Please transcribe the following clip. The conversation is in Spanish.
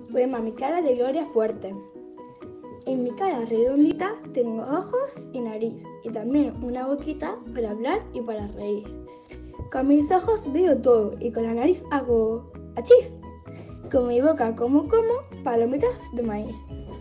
Poema Mi cara de Gloria Fuerte. En mi cara redondita tengo ojos y nariz, y también una boquita para hablar y para reír. Con mis ojos veo todo y con la nariz hago ¡achís! Con mi boca como palomitas de maíz.